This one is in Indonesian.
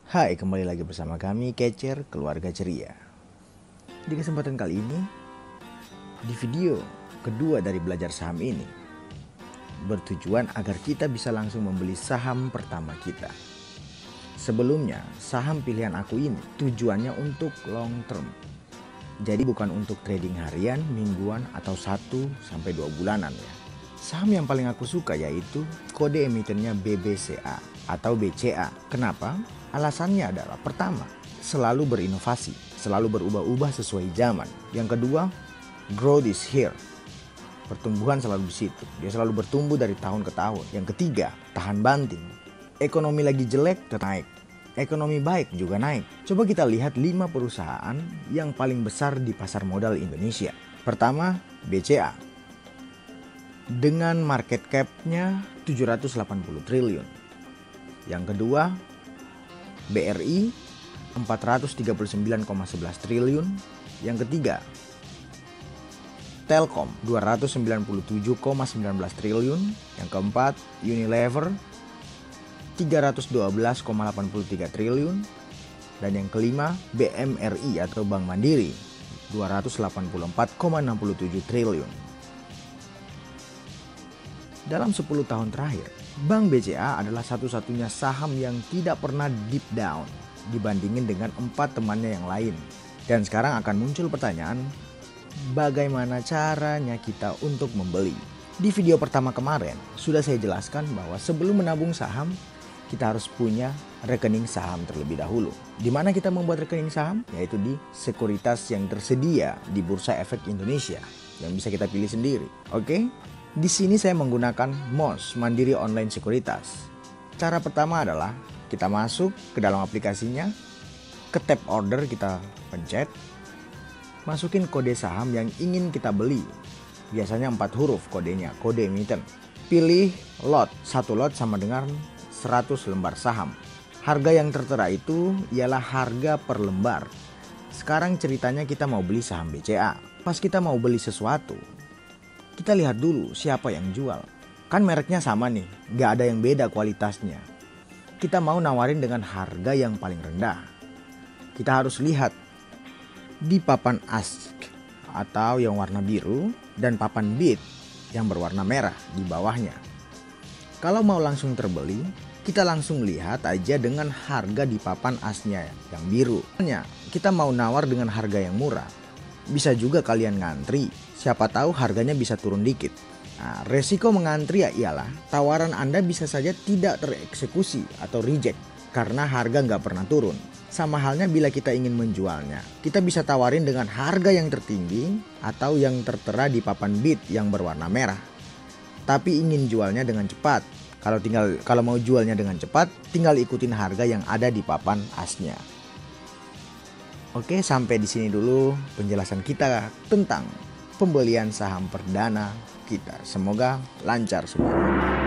Hai, kembali lagi bersama kami Kecer Keluarga Ceria. Di kesempatan kali ini, di video kedua dari belajar saham ini, bertujuan agar kita bisa langsung membeli saham pertama kita. Sebelumnya, saham pilihan aku ini tujuannya untuk long term. Jadi bukan untuk trading harian, mingguan, atau 1-2 bulanan ya. Saham yang paling aku suka yaitu kode emitennya BBCA atau BCA. Kenapa? Alasannya adalah pertama, selalu berinovasi, selalu berubah-ubah sesuai zaman. Yang kedua, growth is here. Pertumbuhan selalu di situ. Dia selalu bertumbuh dari tahun ke tahun. Yang ketiga, tahan banting. Ekonomi lagi jelek, tetap naik. Ekonomi baik juga naik. Coba kita lihat 5 perusahaan yang paling besar di pasar modal Indonesia. Pertama, BCA. Dengan market cap-nya 780 triliun. Yang kedua, BRI 439,11 triliun. Yang ketiga, Telkom 297,19 triliun. Yang keempat, Unilever 312,83 triliun. Dan yang kelima, BMRI atau Bank Mandiri 284,67 triliun. Dalam 10 tahun terakhir, Bank BCA adalah satu-satunya saham yang tidak pernah deep down dibandingin dengan 4 temannya yang lain. Dan sekarang akan muncul pertanyaan, bagaimana caranya kita untuk membeli? Di video pertama kemarin, sudah saya jelaskan bahwa sebelum menabung saham, kita harus punya rekening saham terlebih dahulu. Di mana kita membuat rekening saham? Yaitu di sekuritas yang tersedia di Bursa Efek Indonesia yang bisa kita pilih sendiri. Oke? Di sini saya menggunakan MOS, Mandiri Online Sekuritas. Cara pertama adalah kita masuk ke dalam aplikasinya, ke tab order kita pencet, masukin kode saham yang ingin kita beli. Biasanya 4 huruf kodenya, kode emiten. Pilih lot, 1 lot sama dengan 100 lembar saham. Harga yang tertera itu ialah harga per lembar. Sekarang ceritanya kita mau beli saham BCA. Pas kita mau beli sesuatu, kita lihat dulu siapa yang jual. Kan mereknya sama nih, nggak ada yang beda kualitasnya. Kita mau nawarin dengan harga yang paling rendah. Kita harus lihat di papan ask atau yang warna biru dan papan bid yang berwarna merah di bawahnya. Kalau mau langsung terbeli, kita langsung lihat aja dengan harga di papan asnya yang biru. Kita mau nawar dengan harga yang murah. Bisa juga kalian ngantri, siapa tahu harganya bisa turun dikit. Nah, resiko mengantri ialah tawaran Anda bisa saja tidak tereksekusi atau reject karena harga nggak pernah turun. Sama halnya bila kita ingin menjualnya, kita bisa tawarin dengan harga yang tertinggi atau yang tertera di papan bid yang berwarna merah. Tapi ingin jualnya dengan cepat. Kalau mau jualnya dengan cepat, tinggal ikutin harga yang ada di papan asnya. Oke, sampai di sini dulu penjelasan kita tentang pembelian saham perdana kita. Semoga lancar semua.